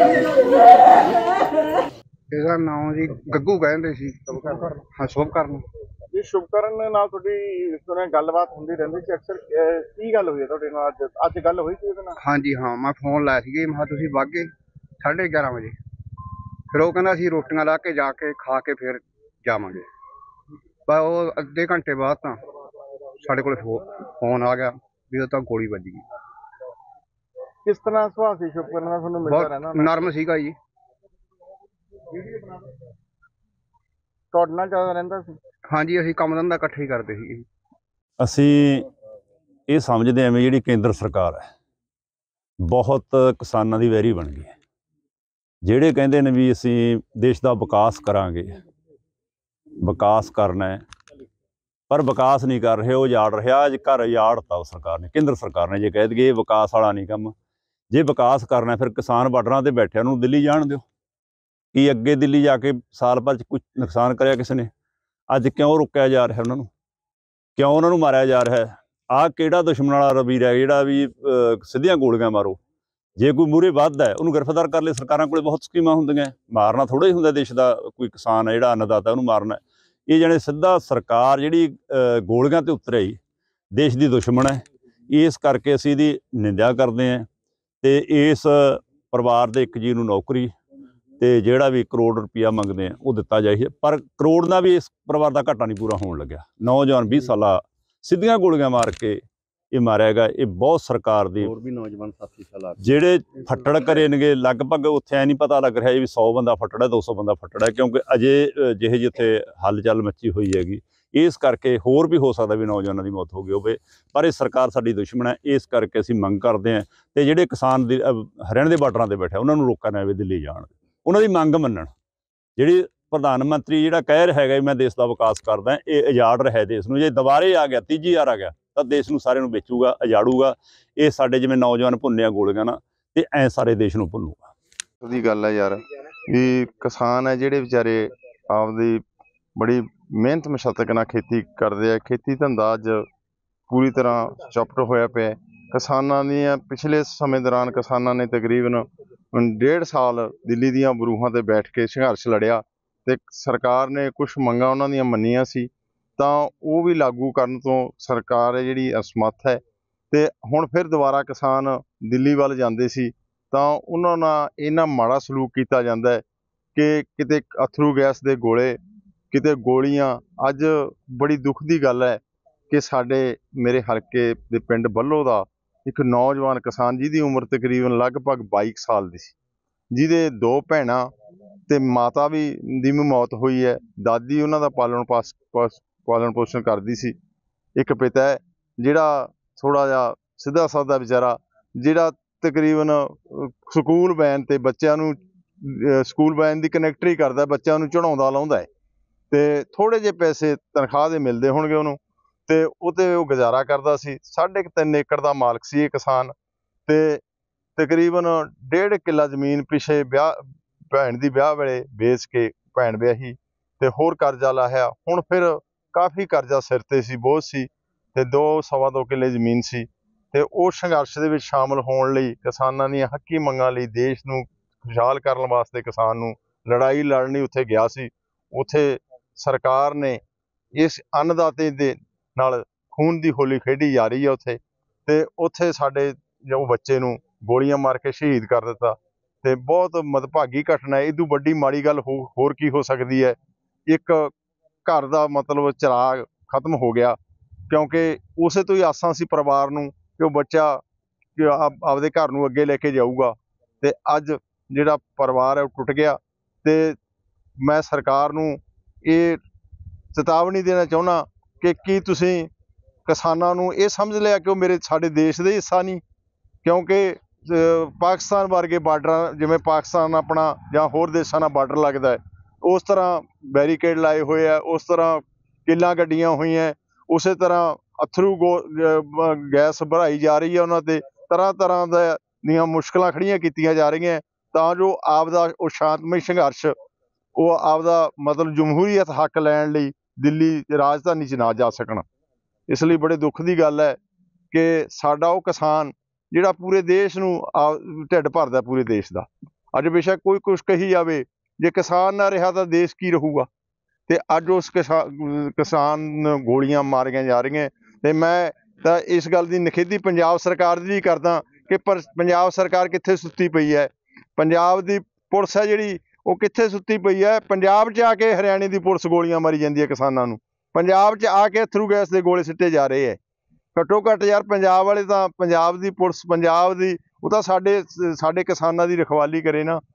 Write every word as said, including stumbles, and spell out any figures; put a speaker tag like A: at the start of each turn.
A: ਇਹਦਾ ਨਾਮ ਜੀ ਗੱਗੂ ਕਹਿੰਦੇ ਸੀ। ਹਾਂ, ਸ਼ੁਭਕਰਨ।
B: ਜੀ ਸ਼ੁਭਕਰਨ ਨਾਲ ਤੁਹਾਡੀ ਸੁਣਿਆ ਗੱਲਬਾਤ ਹੁੰਦੀ ਰਹਿੰਦੀ ਸੀ ਅਕਸਰ, ਕੀ ਗੱਲ ਹੋਈ ਹੈ ਤੁਹਾਡੇ ਨਾਲ ਅੱਜ? ਅੱਜ ਗੱਲ ਹੋਈ ਸੀ ਉਹਦੇ ਨਾਲ?
A: ਹਾਂਜੀ ਹਾਂ, ਮੈਂ ਫੋਨ ਲਾਇਆ ਸੀ, ਮੈਂ ਕਿਹਾ ਤੁਸੀਂ ਵਾਗੇ ਸਾਢੇ ਗਿਆਰਾਂ ਵਜੇ। ਫਿਰ ਉਹ ਕਹਿੰਦਾ ਅਸੀਂ ਰੋਟੀਆਂ ਲਾ ਕੇ ਜਾ ਕੇ ਖਾ ਕੇ ਫਿਰ ਜਾਵਾਂਗੇ। ਪਰ ਉਹ ਅੱਧੇ ਘੰਟੇ ਬਾਅਦ ਤਾਂ ਸਾਡੇ ਕੋਲ ਫੋਨ ਆ ਗਿਆ ਵੀ ਉਹ ਤਾਂ ਗੋਲੀ ਵੱਜ ਗਈ।
B: ਕਿਸ ਤਰ੍ਹਾਂ ਸੁਭਾਅ ਸੀ ਸ਼ੁਭਕਰਨ ਦਾ? ਤੁਹਾਨੂੰ ਮਿਲਦਾ ਰਹਿਣਾ?
A: ਨਰਮ ਸੀਗਾ ਜੀ।
B: ਤੁਹਾਡੇ ਨਾਲ ਜ਼ਿਆਦਾ ਰਹਿੰਦਾ ਸੀ?
A: ਹਾਂਜੀ, ਅਸੀਂ ਕੰਮ ਧੰਦਾ ਇਕੱਠੇ ਹੀ ਕਰਦੇ ਸੀ।
C: ਅਸੀਂ ਇਹ ਸਮਝਦੇ ਹਾਂ ਵੀ ਜਿਹੜੀ ਕੇਂਦਰ ਸਰਕਾਰ ਹੈ ਬਹੁਤ ਕਿਸਾਨਾਂ ਦੀ ਵੈਰੀ ਬਣ ਗਈ ਹੈ। ਜਿਹੜੇ ਕਹਿੰਦੇ ਨੇ ਵੀ ਅਸੀਂ ਦੇਸ਼ ਦਾ ਵਿਕਾਸ ਕਰਾਂਗੇ, ਵਿਕਾਸ ਕਰਨਾ ਹੈ, ਪਰ ਵਿਕਾਸ ਨਹੀਂ ਕਰ ਰਹੇ, ਉਹ ਉਜਾੜ ਰਿਹਾ। ਅੱਜ ਘਰ ਉਜਾੜਤਾ ਉਹ ਸਰਕਾਰ ਨੇ, ਕੇਂਦਰ ਸਰਕਾਰ ਨੇ। ਜੇ ਕਹਿ ਦਈਏ ਇਹ ਵਿਕਾਸ ਵਾਲਾ ਨਹੀਂ ਕੰਮ। ਜੇ ਵਿਕਾਸ ਕਰਨਾ ਫਿਰ ਕਿਸਾਨ ਬਾਰਡਰਾਂ 'ਤੇ ਬੈਠਿਆਂ ਨੂੰ ਦਿੱਲੀ ਜਾਣ ਦਿਓ। ਕੀ ਅੱਗੇ ਦਿੱਲੀ ਜਾ ਕੇ ਸਾਲ ਭਰ 'ਚ ਕੁਛ ਨੁਕਸਾਨ ਕਰਿਆ ਕਿਸੇ ਨੇ? ਅੱਜ ਕਿਉਂ ਰੋਕਿਆ ਜਾ ਰਿਹਾ ਉਹਨਾਂ ਨੂੰ? ਕਿਉਂ ਉਹਨਾਂ ਨੂੰ ਮਾਰਿਆ ਜਾ ਰਿਹਾ ਹੈ? ਆਹ ਕਿਹੜਾ ਦੁਸ਼ਮਣ ਵਾਲਾ ਰਵੀਰ ਹੈ ਜਿਹੜਾ ਵੀ ਸਿੱਧੀਆਂ ਗੋਲੀਆਂ ਮਾਰੋ? ਜੇ ਕੋਈ ਮੂਹਰੇ ਵੱਧਦਾ ਹੈ ਉਹਨੂੰ ਗ੍ਰਿਫਤਾਰ ਕਰ ਲਏ। ਸਰਕਾਰਾਂ ਕੋਲ ਬਹੁਤ ਸਕੀਮਾਂ ਹੁੰਦੀਆਂ। ਮਾਰਨਾ ਥੋੜ੍ਹਾ ਹੀ ਹੁੰਦਾ ਦੇਸ਼ ਦਾ ਕੋਈ ਕਿਸਾਨ ਹੈ ਜਿਹੜਾ ਅੰਨਦਾਤਾ, ਉਹਨੂੰ ਮਾਰਨਾ। ਇਹ ਜਾਣੇ ਸਿੱਧਾ ਸਰਕਾਰ ਜਿਹੜੀ ਗੋਲੀਆਂ 'ਤੇ ਉਤਰਿਆ ਹੀ ਦੇਸ਼ ਦੀ ਦੁਸ਼ਮਣ ਹੈ। ਇਸ ਕਰਕੇ ਅਸੀਂ ਇਹਦੀ ਨਿੰਦਿਆ ਕਰਦੇ ਹਾਂ ਅਤੇ ਇਸ ਪਰਿਵਾਰ ਦੇ ਇੱਕ ਜੀ ਨੂੰ ਨੌਕਰੀ ਅਤੇ ਜਿਹੜਾ ਵੀ ਕਰੋੜ ਰੁਪਈਆ ਮੰਗਦੇ ਆ ਉਹ ਦਿੱਤਾ ਜਾਏ। ਪਰ ਕਰੋੜ ਨਾਲ ਵੀ ਇਸ ਪਰਿਵਾਰ ਦਾ ਘਾਟਾ ਨਹੀਂ ਪੂਰਾ ਹੋਣ ਲੱਗਿਆ। ਨੌਜਵਾਨ ਵੀਹ ਸਾਲਾ ਸਿੱਧੀਆਂ ਗੋਲੀਆਂ ਮਾਰ ਕੇ ਇਹ ਮਾਰਿਆ ਗਿਆ। ਇਹ ਬਹੁਤ ਸਰਕਾਰ ਦੀ,
D: ਹੋਰ ਵੀ ਨੌਜਵਾਨ ਸਾਥੀ ਸਾਲਾ
C: ਜਿਹੜੇ ਫੱਟੜ ਕਰੇ ਨੇਗੇ ਲਗਭਗ ਉੱਥੇ ਐ ਨਹੀਂ ਪਤਾ ਲੱਗ ਰਿਹਾ ਵੀ ਸੌ ਬੰਦਾ ਫੱਟੜ ਹੈ, ਦੋ ਸੌ ਬੰਦਾ ਫੱਟੜ ਹੈ, ਕਿਉਂਕਿ ਅਜੇ ਜਿਹੇ ਜਿੱਥੇ ਹਲਚਲ ਮੱਚੀ ਹੋਈ ਹੈਗੀ। ਇਸ ਕਰਕੇ ਹੋਰ ਵੀ ਹੋ ਸਕਦਾ ਵੀ ਨੌਜਵਾਨਾਂ ਦੀ ਮੌਤ ਹੋ ਗਈ ਹੋਵੇ, ਪਰ ਇਹ ਸਰਕਾਰ ਸਾਡੀ ਦੁਸ਼ਮਣ ਹੈ। ਇਸ ਕਰਕੇ ਅਸੀਂ ਮੰਗ ਕਰਦੇ ਹਾਂ ਅਤੇ ਜਿਹੜੇ ਕਿਸਾਨ ਦੀ ਹਰਿਆਣੇ ਦੇ ਬਾਰਡਰਾਂ 'ਤੇ ਬੈਠੇ ਉਹਨਾਂ ਨੂੰ ਰੋਕਣਾ ਜਾਵੇ, ਦਿੱਲੀ ਜਾਣ, ਉਹਨਾਂ ਦੀ ਮੰਗ ਮੰਨਣ। ਜਿਹੜੀ ਪ੍ਰਧਾਨ ਮੰਤਰੀ ਜਿਹੜਾ ਕਹਿ ਰਿਹਾ ਹੈਗਾ ਮੈਂ ਦੇਸ਼ ਦਾ ਵਿਕਾਸ ਕਰਦਾ, ਇਹ ਉਜਾੜ ਰਿਹਾ ਦੇਸ਼ ਨੂੰ। ਜੇ ਦੁਬਾਰੇ ਆ ਗਿਆ, ਤੀਜੀ ਵਾਰ ਆ ਗਿਆ ਤਾਂ ਦੇਸ਼ ਨੂੰ ਸਾਰਿਆਂ ਨੂੰ ਵੇਚੂਗਾ, ਉਜਾੜੂਗਾ। ਇਹ ਸਾਡੇ ਜਿਵੇਂ ਨੌਜਵਾਨ ਭੁੰਨਿਆ ਗੋਲੀਆਂ ਨਾ, ਤੇ ਐਂ ਸਾਰੇ ਦੇਸ਼ ਨੂੰ ਭੁੰਨੂਗਾ।
E: ਉਹਦੀ ਗੱਲ ਹੈ ਯਾਰ ਵੀ ਕਿਸਾਨ ਹੈ ਜਿਹੜੇ ਵਿਚਾਰੇ ਆਪਦੀ ਬੜੀ ਮਿਹਨਤ ਮਸ਼ੱਕਤ ਨਾਲ ਖੇਤੀ ਕਰਦੇ ਆ। ਖੇਤੀ ਧੰਦਾ ਅੱਜ ਪੂਰੀ ਤਰ੍ਹਾਂ ਚੌਪਟ ਹੋਇਆ ਪਿਆ। ਕਿਸਾਨਾਂ ਦੀਆਂ ਪਿਛਲੇ ਸਮੇਂ ਦੌਰਾਨ ਕਿਸਾਨਾਂ ਨੇ ਤਕਰੀਬਨ ਡੇਢ ਸਾਲ ਦਿੱਲੀ ਦੀਆਂ ਬਰੂਹਾਂ 'ਤੇ ਬੈਠ ਕੇ ਸੰਘਰਸ਼ ਲੜਿਆ ਅਤੇ ਸਰਕਾਰ ਨੇ ਕੁਛ ਮੰਗਾਂ ਉਹਨਾਂ ਦੀਆਂ ਮੰਨੀਆਂ ਸੀ ਤਾਂ ਉਹ ਵੀ ਲਾਗੂ ਕਰਨ ਤੋਂ ਸਰਕਾਰ ਹੈ ਜਿਹੜੀ ਅਸਮਰੱਥ ਹੈ। ਅਤੇ ਹੁਣ ਫਿਰ ਦੁਬਾਰਾ ਕਿਸਾਨ ਦਿੱਲੀ ਵੱਲ ਜਾਂਦੇ ਸੀ ਤਾਂ ਉਹਨਾਂ ਨਾਲ ਇੰਨਾ ਮਾੜਾ ਸਲੂਕ ਕੀਤਾ ਜਾਂਦਾ ਹੈ ਕਿ ਕਿਤੇ ਅਥਰੂ ਗੈਸ ਦੇ ਗੋਲੇ, ਕਿਤੇ ਗੋਲੀਆਂ। ਅੱਜ ਬੜੀ ਦੁੱਖ ਦੀ ਗੱਲ ਹੈ ਕਿ ਸਾਡੇ ਮੇਰੇ ਹਲਕੇ ਦੇ ਪਿੰਡ ਬੱਲੋ ਦਾ ਇੱਕ ਨੌਜਵਾਨ ਕਿਸਾਨ ਜਿਹਦੀ ਉਮਰ ਤਕਰੀਬਨ ਲਗਭਗ ਬਾਈ ਸਾਲ ਦੀ ਸੀ, ਜਿਹਦੇ ਦੋ ਭੈਣਾਂ ਅਤੇ ਮਾਤਾ ਵੀ ਦੀ ਵੀ ਮੌਤ ਹੋਈ ਹੈ। ਦਾਦੀ ਉਹਨਾਂ ਦਾ ਪਾਲਣ ਪਾਸ ਪਾਲਣ ਪੋਸ਼ਣ ਕਰਦੀ ਸੀ। ਇੱਕ ਪਿਤਾ ਹੈ ਜਿਹੜਾ ਥੋੜ੍ਹਾ ਜਿਹਾ ਸਿੱਧਾ ਸਾਦਾ ਵਿਚਾਰਾ, ਜਿਹੜਾ ਤਕਰੀਬਨ ਸਕੂਲ ਵੈਨ 'ਤੇ ਬੱਚਿਆਂ ਨੂੰ ਸਕੂਲ ਵੈਨ ਦੀ ਕਨੈਕਟਰੀ ਕਰਦਾ, ਬੱਚਿਆਂ ਨੂੰ ਚੜ੍ਹਾਉਂਦਾ ਲਾਉਂਦਾ ਹੈ ਅਤੇ ਥੋੜ੍ਹੇ ਜਿਹੇ ਪੈਸੇ ਤਨਖਾਹ ਦੇ ਮਿਲਦੇ ਹੋਣਗੇ ਉਹਨੂੰ, ਅਤੇ ਉਹ 'ਤੇ ਉਹ ਗੁਜ਼ਾਰਾ ਕਰਦਾ ਸੀ। ਸਾਢੇ ਕੁ ਤਿੰਨ ਏਕੜ ਦਾ ਮਾਲਕ ਸੀ ਇਹ ਕਿਸਾਨ, ਅਤੇ ਤਕਰੀਬਨ ਡੇਢ ਕਿੱਲਾ ਜ਼ਮੀਨ ਪਿੱਛੇ ਵਿਆਹ ਭੈਣ ਦੀ ਵਿਆਹ ਵੇਲੇ ਵੇਚ ਕੇ ਭੈਣ ਵਿਆਹੀ ਅਤੇ ਹੋਰ ਕਰਜ਼ਾ ਲਾਹਿਆ। ਹੁਣ ਫਿਰ ਕਾਫੀ ਕਰਜ਼ਾ ਸਿਰ 'ਤੇ ਸੀ, ਬੋਝ ਸੀ, ਅਤੇ ਦੋ ਸਵਾ ਦੋ ਕਿੱਲੇ ਜ਼ਮੀਨ ਸੀ। ਅਤੇ ਉਹ ਸੰਘਰਸ਼ ਦੇ ਵਿੱਚ ਸ਼ਾਮਲ ਹੋਣ ਲਈ, ਕਿਸਾਨਾਂ ਦੀਆਂ ਹੱਕੀ ਮੰਗਾਂ ਲਈ, ਦੇਸ਼ ਨੂੰ ਖੁਸ਼ਹਾਲ ਕਰਨ ਵਾਸਤੇ ਕਿਸਾਨ ਨੂੰ ਲੜਾਈ ਲੜਨੀ ਉੱਥੇ ਗਿਆ ਸੀ। ਉੱਥੇ ਸਰਕਾਰ ਨੇ ਇਸ ਅੰਨਦਾਤੇ ਦੇ ਨਾਲ ਖੂਨ ਦੀ ਹੋਲੀ ਖੇਡੀ ਜਾ ਰਹੀ ਹੈ ਉੱਥੇ, ਅਤੇ ਉੱਥੇ ਸਾਡੇ ਜੋ ਬੱਚੇ ਨੂੰ ਗੋਲੀਆਂ ਮਾਰ ਕੇ ਸ਼ਹੀਦ ਕਰ ਦਿੱਤਾ। ਅਤੇ ਬਹੁਤ ਮੰਦਭਾਗੀ ਘਟਨਾ ਹੈ। ਇਹਦੂ ਵੱਡੀ ਮਾੜੀ ਗੱਲ ਹੋ ਹੋਰ ਕੀ ਹੋ ਸਕਦੀ ਹੈ? ਇੱਕ ਘਰ ਦਾ ਮਤਲਬ ਚਿਰਾਗ ਖਤਮ ਹੋ ਗਿਆ, ਕਿਉਂਕਿ ਉਸੇ ਤੋਂ ਹੀ ਆਸਾਂ ਸੀ ਪਰਿਵਾਰ ਨੂੰ ਕਿ ਉਹ ਬੱਚਾ ਕਿ ਆਪ ਆਪਦੇ ਘਰ ਨੂੰ ਅੱਗੇ ਲੈ ਕੇ ਜਾਊਗਾ, ਅਤੇ ਅੱਜ ਜਿਹੜਾ ਪਰਿਵਾਰ ਹੈ ਉਹ ਟੁੱਟ ਗਿਆ। ਅਤੇ ਮੈਂ ਸਰਕਾਰ ਨੂੰ ਇਹ ਚੇਤਾਵਨੀ ਦੇਣਾ ਚਾਹੁੰਦਾ ਕਿ ਕੀ ਤੁਸੀਂ ਕਿਸਾਨਾਂ ਨੂੰ ਇਹ ਸਮਝ ਲਿਆ ਕਿ ਉਹ ਮੇਰੇ ਸਾਡੇ ਦੇਸ਼ ਦੇ ਹਿੱਸਾ ਨਹੀਂ? ਕਿਉਂਕਿ ਪਾਕਿਸਤਾਨ ਵਰਗੇ ਬਾਰਡਰਾਂ, ਜਿਵੇਂ ਪਾਕਿਸਤਾਨ ਆਪਣਾ ਜਾਂ ਹੋਰ ਦੇਸ਼ਾਂ ਨਾਲ ਬਾਰਡਰ ਲੱਗਦਾ ਹੈ, ਉਸ ਤਰ੍ਹਾਂ ਬੈਰੀਕੇਡ ਲਾਏ ਹੋਏ ਆ, ਉਸ ਤਰ੍ਹਾਂ ਕਿੱਲਾਂ ਗੱਡੀਆਂ ਹੋਈਆਂ, ਉਸੇ ਤਰ੍ਹਾਂ ਅਥਰੂ ਗੋ ਗੈਸ ਭਰਾਈ ਜਾ ਰਹੀ ਹੈ ਉਹਨਾਂ 'ਤੇ। ਤਰ੍ਹਾਂ ਤਰ੍ਹਾਂ ਦਾ ਦੀਆਂ ਮੁਸ਼ਕਿਲਾਂ ਖੜੀਆਂ ਕੀਤੀਆਂ ਜਾ ਰਹੀਆਂ ਤਾਂ ਜੋ ਆਪਦਾ ਉਹ ਸ਼ਾਂਤਮਈ ਸੰਘਰਸ਼, ਉਹ ਆਪਦਾ ਮਤਲਬ ਜਮਹੂਰੀਅਤ ਹੱਕ ਲੈਣ ਲਈ ਦਿੱਲੀ ਰਾਜਧਾਨੀ 'ਚ ਨਾ ਜਾ ਸਕਣ। ਇਸ ਲਈ ਬੜੇ ਦੁੱਖ ਦੀ ਗੱਲ ਹੈ ਕਿ ਸਾਡਾ ਉਹ ਕਿਸਾਨ ਜਿਹੜਾ ਪੂਰੇ ਦੇਸ਼ ਨੂੰ ਆ ਢਿੱਡ ਭਰਦਾ, ਪੂਰੇ ਦੇਸ਼ ਦਾ, ਅੱਜ ਬੇਸ਼ੱਕ ਕੋਈ ਕੁਛ ਕਹੀ ਜਾਵੇ, ਜੇ ਕਿਸਾਨ ਨਾ ਰਿਹਾ ਤਾਂ ਦੇਸ਼ ਕੀ ਰਹੂਗਾ। ਤੇ ਅੱਜ ਉਸ ਕਿਸਾਨ ਕਿਸਾਨ ਨੂੰ ਗੋਲੀਆਂ ਮਾਰੀਆਂ ਜਾ ਰਹੀਆਂ। ਤੇ ਮੈਂ ਤਾਂ ਇਸ ਗੱਲ ਦੀ ਨਿਖੇਧੀ ਪੰਜਾਬ ਸਰਕਾਰ ਦੀ ਵੀ ਕਰਦਾ ਕਿ ਪਰ ਪੰਜਾਬ ਸਰਕਾਰ ਕਿੱਥੇ ਸੁੱਤੀ ਪਈ ਹੈ। ਪੰਜਾਬ ਦੀ ਪੁਲਿਸ ਹੈ ਜਿਹੜੀ ਉਹ ਕਿੱਥੇ ਸੁੱਤੀ ਪਈ ਹੈ। ਪੰਜਾਬ 'ਚ ਆ ਕੇ ਹਰਿਆਣੇ ਦੀ ਪੁਲਿਸ ਗੋਲੀਆਂ ਮਾਰੀ ਜਾਂਦੀ ਹੈ ਕਿਸਾਨਾਂ ਨੂੰ। ਪੰਜਾਬ 'ਚ ਆ ਕੇ ਅਥਰੂ ਗੈਸ ਦੇ ਗੋਲੇ ਸਿੱਟੇ ਜਾ ਰਹੇ ਹੈ। ਘੱਟੋ ਘੱਟ ਯਾਰ ਪੰਜਾਬ ਵਾਲੇ ਤਾਂ ਪੰਜਾਬ ਦੀ ਪੁਲਿਸ ਪੰਜਾਬ ਦੀ ਉਹ ਤਾਂ ਸਾਡੇ ਸਾਡੇ ਕਿਸਾਨਾਂ ਦੀ ਰਖਵਾਲੀ ਕਰੇ ਨਾ।